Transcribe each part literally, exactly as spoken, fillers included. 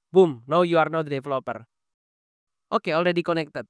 Boom, now you are not a developer. Okay, already connected.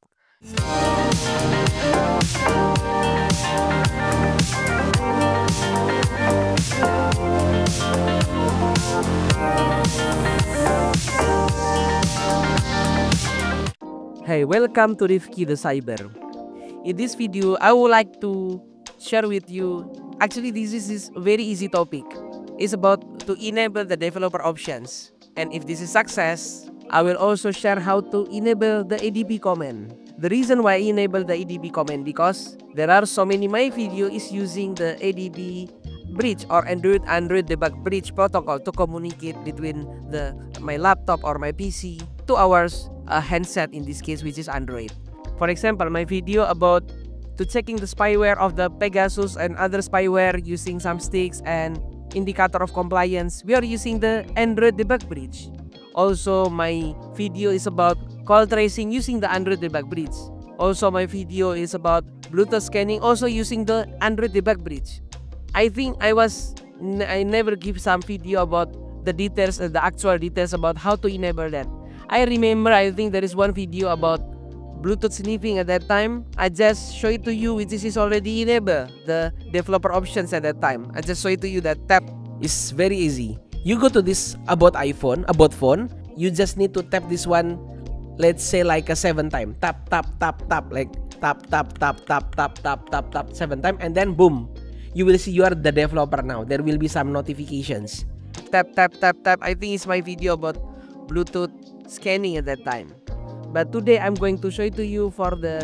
Hey, welcome to Rifki the Cyber. In this video, I would like to share with you, actually this is, is a very easy topic. It's about to enable the developer options. And if this is success, I will also share how to enable the A D B command. The reason why I enable the A D B command because there are so many my video is using the A D B bridge or Android Android Debug Bridge protocol to communicate between the my laptop or my P C to our uh, handset, in this case, which is Android. For example, my video about to checking the spyware of the Pegasus and other spyware using some sticks and indicator of compliance, we are using the Android Debug Bridge. Also, my video is about call tracing using the Android Debug Bridge. Also, my video is about Bluetooth scanning, also using the Android Debug Bridge. I think I was I never give some video about the details, uh, the actual details about how to enable that. I remember I think there is one video about Bluetooth sniffing at that time. I just show it to you, which is already enabled the developer options at that time. I just show it to you that tap is very easy. You go to this about iPhone, about phone. You just need to tap this one. Let's say like a seven time. Tap tap tap tap like tap tap tap tap tap tap tap tap seven time, and then boom, you will see you are the developer now. There will be some notifications. Tap tap tap tap. I think it's my video about Bluetooth scanning at that time. But today I'm going to show it to you for the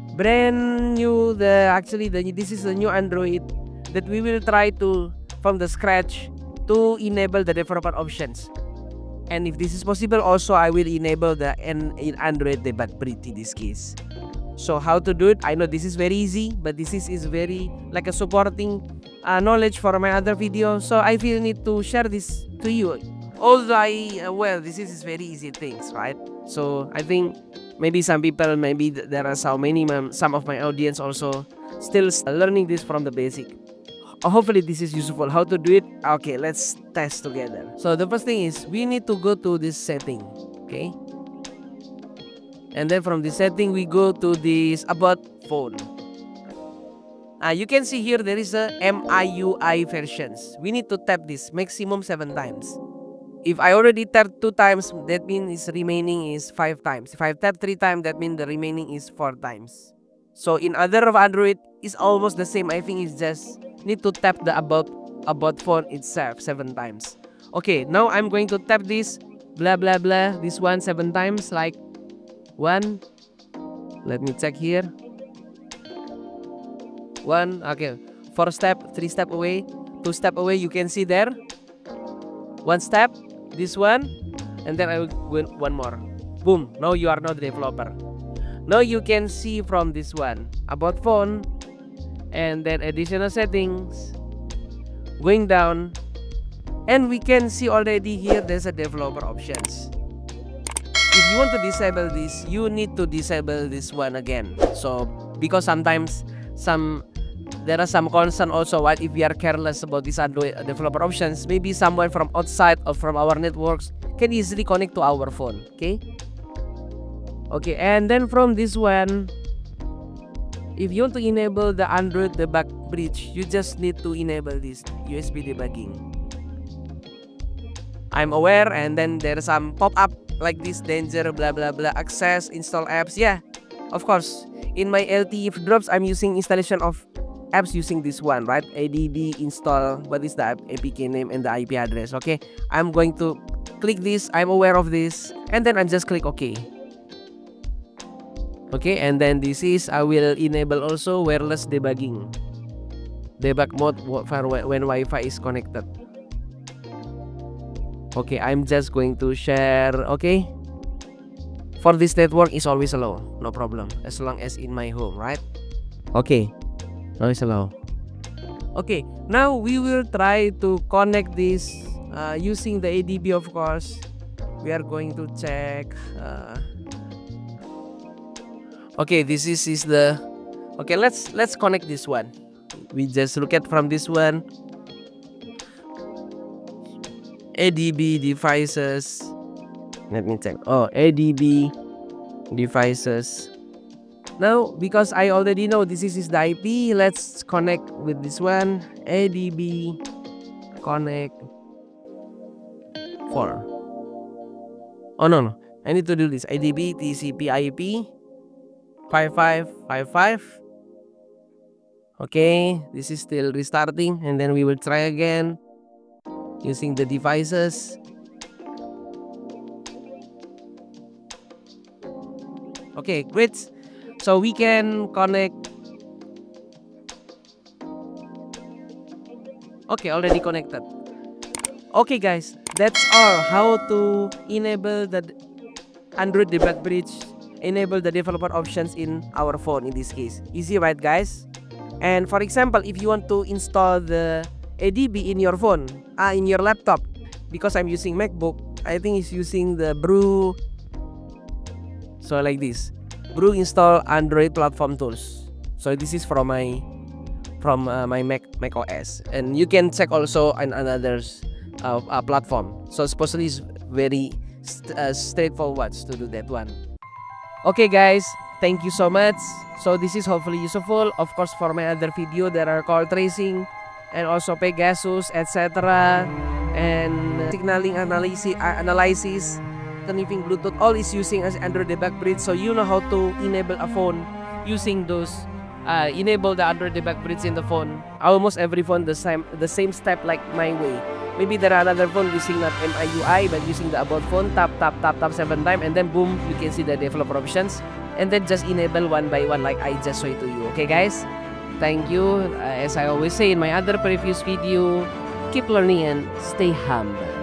brand new, the actually the this is the new Android that we will try to from the scratch to enable the developer options. And if this is possible, also I will enable the N in Android Debug Bridge in this case. So how to do it? I know this is very easy, but this is, is very like a supporting uh, knowledge for my other video. So I feel need to share this to you. Although I, uh, well, this is very easy things, right? So I think maybe some people, maybe th there are so many, some of my audience also still learning this from the basic. Hopefully this is useful. How to do it? Okay, let's test together. So the first thing is we need to go to this setting, okay? And then from the setting we go to this about phone. Uh, you can see here there is a M I U I versions. We need to tap this maximum seven times. If I already tapped two times, that means remaining is five times. If I tap three times, that means the remaining is four times. So in other of Android, it's almost the same. I think it's just need to tap the about about phone itself seven times. Okay, now I'm going to tap this blah blah blah this one seven times, like one. Let me check here. One. Okay, four step, three step away, two step away. You can see there. One step, this one, and then I will go one more. Boom, now you are not a developer. Now you can see from this one about phone, and then additional settings, going down, and we can see already here there's a developer options. If you want to disable this, you need to disable this one again. So because sometimes some there are some concern also, what if we are careless about these Android developer options, maybe someone from outside or from our networks can easily connect to our phone. Okay, okay, and then from this one, if you want to enable the Android Debug Bridge, you just need to enable this U S B debugging. I'm aware, and then there's some pop-up like this, danger blah blah blah, access, install apps. Yeah, of course, in my L T E drops I'm using installation of apps using this one, right? A D B install, what is the A P K name and the I P address. Okay, I'm going to click this, I'm aware of this, and then I'm just click OK. Okay, and then this is I will enable also wireless debugging, debug mode for when Wi-Fi is connected. Okay, I'm just going to share. Okay, for this network is always allow, no problem, as long as in my home, right? Okay, always allow. Okay, now we will try to connect this uh, using the A D B. Of course, we are going to check. Uh, okay, this is is the. Okay, let's let's connect this one. We just look at from this one. A D B devices. Let me check. Oh, A D B devices. Now, because I already know this is the I P, let's connect with this one. A D B connect four. Oh no, no. I need to do this. A D B T C P I P five five five five. Okay, this is still restarting, and then we will try again using the devices. Okay, great. So we can connect. Okay, already connected. Okay guys, that's all how to enable the Android Debug Bridge, enable the developer options in our phone in this case. Easy, right guys? And for example, if you want to install the A D B in your phone, ah, in your laptop, because I'm using MacBook, I think it's using the Brew. So like this, Brew install Android platform tools. So this is from my from uh, my Mac Mac O S, and you can check also on another uh, uh, platform. So supposedly it's very st uh, straightforward to do that one. Okay guys, thank you so much. So this is hopefully useful. Of course, for my other video, there are call tracing and also Pegasus, et cetera, and signaling analysis, uh, analysis, connecting Bluetooth. All is using as Android Debug Bridge, so you know how to enable a phone using those. Uh, enable the Android Debug Bridge in the phone. Almost every phone the same the same step like my way. Maybe there are another phone using not M I U I but using the about phone, tap tap tap tap seven times, and then boom, you can see the developer options, and then just enable one by one like I just showed to you. Okay guys, thank you. Uh, as I always say in my other previous video, keep learning and stay humble.